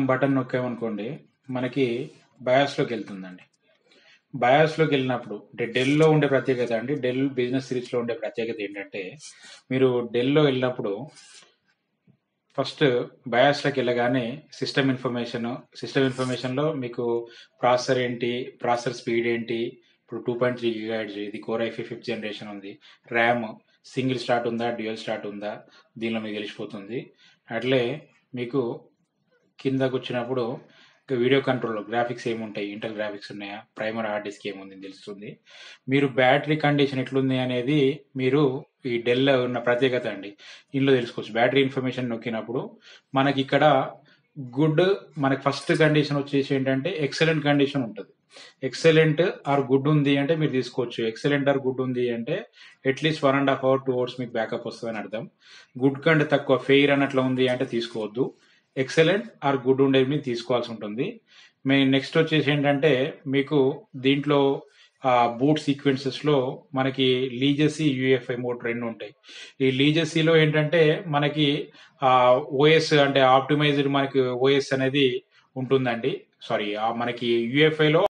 Button నొక్కామనుకోండి మనకి బయాస్లోకి వెళ్తుందండి. బయాస్లోకి వెళ్ళినప్పుడు అంటే డెల్లో ఉండే ప్రత్యేకత అండి, డెల్ బిజినెస్ సిరీస్లో ఉండే ప్రత్యేకత ఏంటంటే మీరు డెల్లో వెళ్ళినప్పుడు ఫస్ట్ బయాస్లోకి వెళ్ళగానే సిస్టమ్ ఇన్ఫర్మేషన్లో మీకు ప్రాసెసర్ ఏంటి, ప్రాసెసర్ స్పీడ్ ఏంటి, ఇప్పుడు 2.3 GHz ఇది కోర్ i5 5th జనరేషన్ ఉంది, ర్యామ్ సింగిల్ స్లాట్ ఉందా డ్యూయల్ స్లాట్ ఉందా దీనిలో మీకు తెలిసిపోతుంది. అట్లే మీకు కిందకు వచ్చినప్పుడు వీడియో కంట్రోల్ గ్రాఫిక్స్ ఏముంటాయి, ఇంటర్ గ్రాఫిక్స్ ఉన్నాయా, ప్రైమర్ హార్డ్ డిస్క్ ఏముంది తెలుస్తుంది. మీరు బ్యాటరీ కండిషన్ ఎట్లుంది అనేది మీరు ఈ డెల్ ఉన్న ప్రత్యేకత అండి ఇందులో తెలుసుకోవచ్చు. బ్యాటరీ ఇన్ఫర్మేషన్ నొక్కినప్పుడు మనకి ఇక్కడ గుడ్, మనకి ఫస్ట్ కండిషన్ వచ్చేసి ఏంటంటే ఎక్సలెంట్ కండిషన్ ఉంటుంది. ఎక్సలెంట్ ఆర్ గుడ్ ఉంది అంటే మీరు తీసుకోవచ్చు. ఎక్సలెంట్ ఆర్ గుడ్ ఉంది అంటే అట్లీస్ట్ 1.5 hours 2 hours మీకు బ్యాకప్ వస్తుందని అర్థం. గుడ్ కంటే తక్కువ ఫెయిర్ అన్నట్లు ఉంది అంటే తీసుకోవద్దు. ఎక్సలెంట్ ఆర్ గుడ్ ఉండేది మీరు తీసుకోవాల్సి ఉంటుంది. నెక్స్ట్ వచ్చేసి ఏంటంటే మీకు దీంట్లో బూట్ సీక్వెన్సెస్ లో మనకి లీజెసీ యూఎఫ్ఐ మోడ్ రెండు ఉంటాయి. ఈ లీజెసీలో ఏంటంటే మనకి ఓఎస్ అంటే ఆప్టిమైజ్డ్ మనకి ఓఎస్ అనేది ఉంటుందండి. సారీ, మనకి యూఎఫ్ఐలో